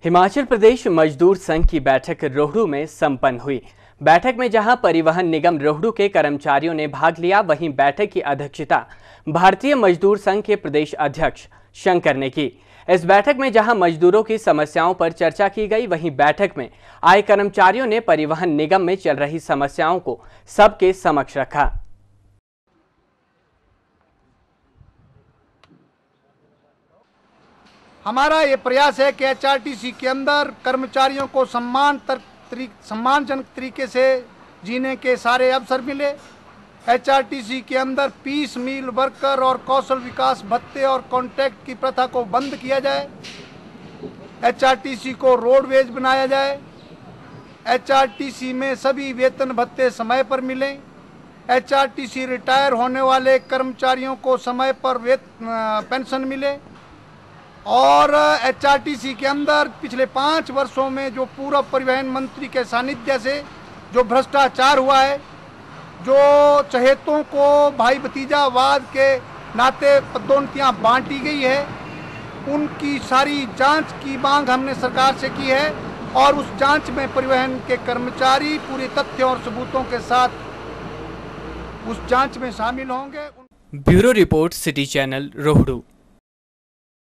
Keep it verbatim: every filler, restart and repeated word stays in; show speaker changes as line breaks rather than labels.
हिमाचल प्रदेश मजदूर संघ की बैठक रोहड़ू में संपन्न हुई। बैठक में जहां परिवहन निगम रोहड़ू के कर्मचारियों ने भाग लिया, वहीं बैठक की अध्यक्षता भारतीय मजदूर संघ के प्रदेश अध्यक्ष शंकर ने की। इस बैठक में जहां मजदूरों की समस्याओं पर चर्चा की गई, वहीं बैठक में आए कर्मचारियों ने परिवहन निगम में चल रही समस्याओं को सबके समक्ष रखा।
हमारा ये प्रयास है कि एच आर टी सी के अंदर कर्मचारियों को सम्मान तरी, सम्मानजनक तरीके से जीने के सारे अवसर मिले। एच आर टी सी के अंदर पीस मील वर्कर और कौशल विकास भत्ते और कॉन्ट्रैक्ट की प्रथा को बंद किया जाए। एच आर टी सी को रोडवेज बनाया जाए। एच आर टी सी में सभी वेतन भत्ते समय पर मिलें। H R T C retire होने वाले कर्मचारियों को समय पर वेतन पेंशन मिले। और एच आर टी सी के अंदर पिछले पाँच वर्षों में जो पूर्व परिवहन मंत्री के सानिध्य से जो भ्रष्टाचार हुआ है, जो चहेतों को भाई भतीजावाद के नाते पदोन्नतियां बांटी गई है, उनकी सारी जांच की मांग हमने सरकार से की है और उस जांच में परिवहन के कर्मचारी पूरे तथ्यों और सबूतों के साथ उस जांच में शामिल होंगे।
Bureau report, city channel, Rohru.